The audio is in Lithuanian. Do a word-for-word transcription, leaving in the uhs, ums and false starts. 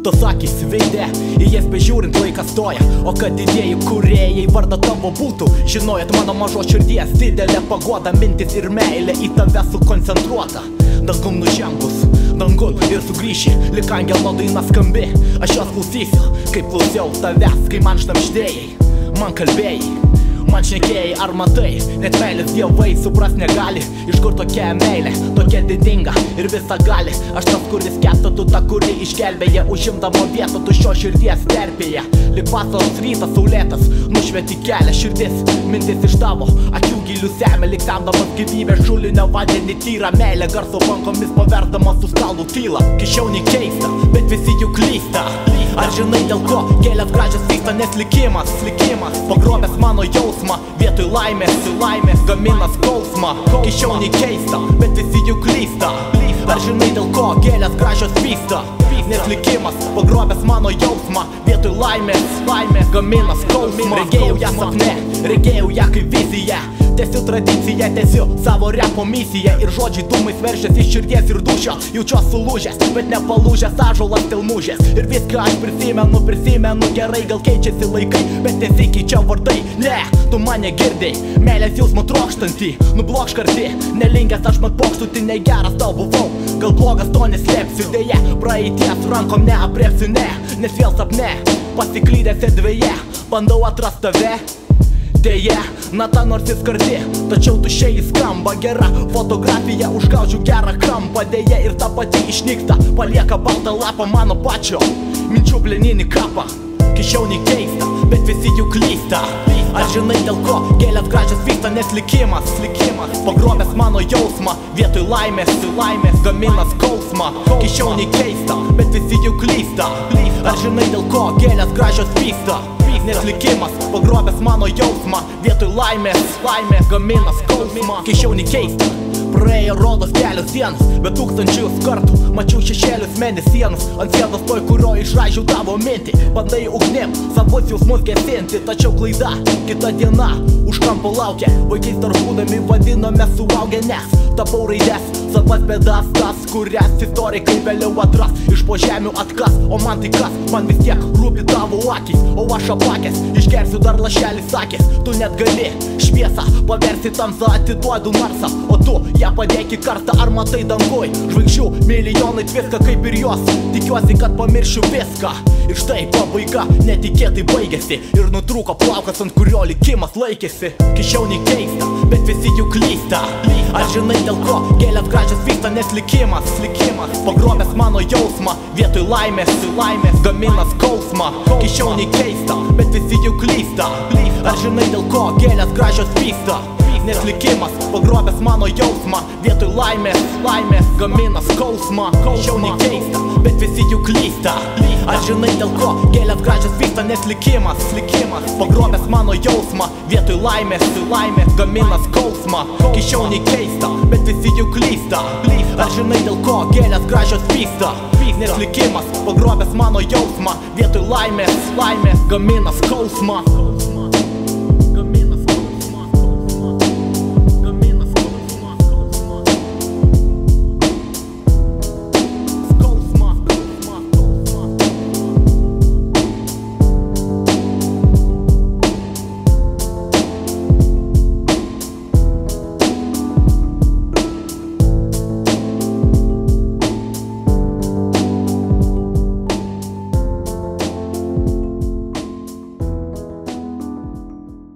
tos akys veide, į jas bežiūrint laikas stoja. O kad didieji kūrėjai vardą tavo būtų, žinojot mano mažos širdies didelė paguoda, mintis ir meilė į tave sukoncentruota. Dangum nužengus, dangun ir sugrįši, lik angelo daina skambi. Aš jos klausysiu, kaip klausiau tavęs, kai man šnabždėjai, man kalbėjai, man šnekėjai. Ar matai, net meilės dievai supras negali, iš kur tokia meilė, tokia didinga ir visa gali. Aš tas, kuris kesta, tu ta, kuri išgelbėja, užimdama vietą tuščio širdies terpėje. Lik vasaros rytas saulėtas, nušvieti kelią, širdis, mintis iš tavo akių gilių semė, lik semdamas gyvybę šulinio vandenį tyrą meilę, garso bangomis paverdamas su skalų tylą. Kiščiauni keista, bet visi jų klysta. Ar žinai dėl ko gėlės gražios vyksta, nes likimas, likimas pagrobęs mano jausmą, vietoj laimės, laimės gamina skausmą. Kiščiauni keista, bet visi jų klysta. Ar žinai dėl ko gėlės gražios vyksta, nes likimas pagrobęs mano jausmą, vietoj laimės, laimės gamina skausmą. Regėjau ją sapne, regėjau ją kaip viziją, tęsiu tradiciją, tęsiu savo repo misiją. Ir žodžiai dūmais veržiasi iš širdies ir dušio, jaučiuos sulūžęs, bet nepalūžęs, ąžuolas tilmužęs. Ir viską aš prisimenu, prisimenu gerai, gal keičiasi laikai, bet nesikeičia vardai. Ne, tu mane girdėjai, meilės jausmo trokštantį, nublokšk arti, nelinkęs aš mat pokštuti, negeras tau buvau, gal blogas to neslėpsiu. Deja, praeities rankom neaprėpsiu, ne, nes vėl sapne, pasiklydęs erdvėje, bandau atrast tave. Deja, nata nors jis karti, tačiau tuščiai jis skamba. Gera fotografija, užgaučiau gerą kampą. Deja, ir ta pati išnyksta, palieka baltą lapą mano pačio minčių pleninį kapą. Kiščiauni keista, bet visi jų klysta. Ar žinai dėl ko gėlės gražios vyksta, nes likimas, likimas pagrobęs mano jausmą, vietoj laimės, laimės gamina skausmą. Kiščiauni keista, bet visi jų klysta. Ar žinai dėl ko gėlės gražios vyksta, nes likimas pagrobęs mano jausmą, vietoj laimės, laimės gamina skausmą. Kiščiauni keista, praėjo rodos kelios dienos, bet tūkstančius kartų mačiau šešėlius mėnesienus ant sienos toj, kurio išraižiau tavo mintį. Bandai ugnim savus jausmus gesinti, tačiau klaida, kita diena už kampo laukia. Vaikais dar būdami vadinome suaugę, nes tapau raides, savas bėdas, tas, kurias istorikai vėliau atras, iš po žemių atkas. O man tai kas, man vis tiek rūpi tavo akys, o aš apakęs, išgersiu dar lašelį sakės. Tu net gali šviesą paversi tamsą, atiduodu narsą, o tu ją padėki kartą. Ar matai danguj žvaigždžių milijonai tviska kaip ir jos, tikiuosi, kad pamiršiu viską. Ir štai pabaiga netikėtai baigėsi, ir nutrūko plaukas, ant kurio likimas laikėsi. Kiščiauni keista, bet visi jų klysta. Ar žinai dėl ko gėlės gražios vyksta, nes likimas, likimas pagrobęs mano jausmą, vietoj laimės, laimės gamina skausmą. Kiščiauni keista, bet visi jų klysta. Ar žinai dėl ko gėlės gražios vyksta, nes likimas pagrobęs mano jausmą, vietoj laimės, laimės gamina skausmą. Kiščiauni keista, bet visi jų klysta. Ar žinai dėl ko gėlės gražios vyksta, nes likimas, likimas pagrobęs mano jausmą, vietoj laimės, laimės gamina skausmą. Kiščiauni keista, bet visi jų klysta. Ar žinai dėl ko gėlės gražios vyksta, nes likimas pagrobęs mano jausmą, vietoj laimės, laimės gamina skausmą.